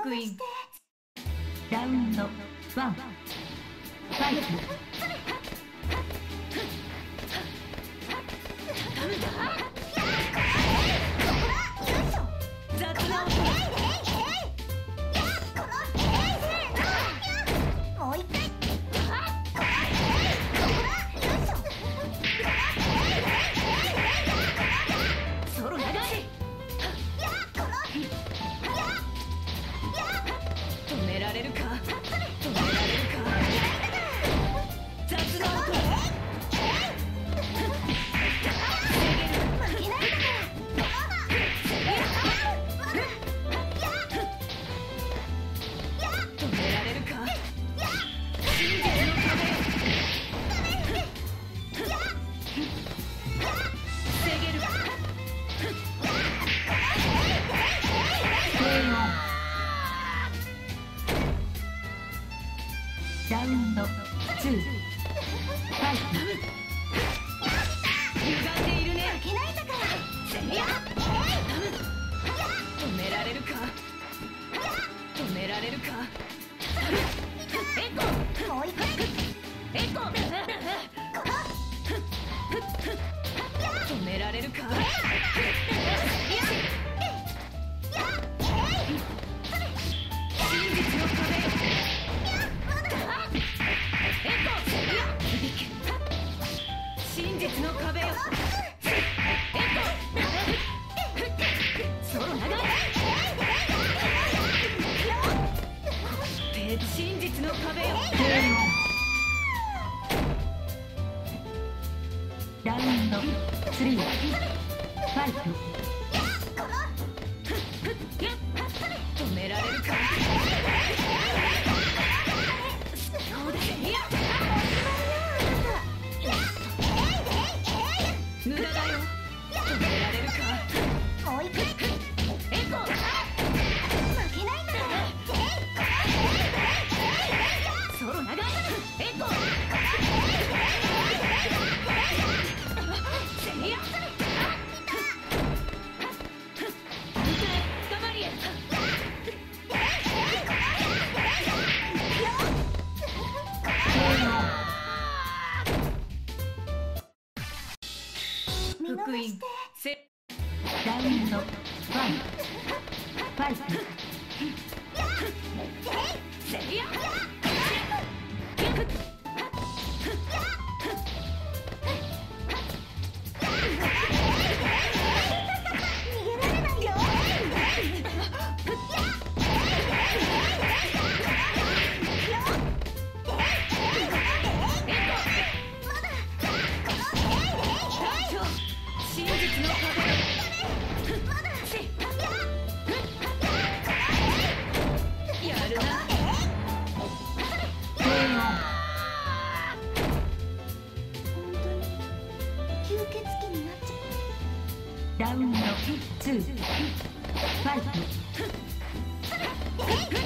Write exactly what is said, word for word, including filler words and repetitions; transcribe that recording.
福音。ラウンドワンファイト。ラウンドツーファイト。歪んでいるね。負けないんだから。止められるか。止められるか。エコ。もう一回。エコ。止められるか。真実の壁よ。真実の壁よ。ソロ長い。真実の壁よ。ラウンドスリーファイト。止められるか。そうだね。無駄だよ。止められるか。もう一回。エコ。負けないんだから。ソロ長い。エコ。セリア。頑張り。福音セラウンドワンファイト。セリア。ラウンドツーファイト。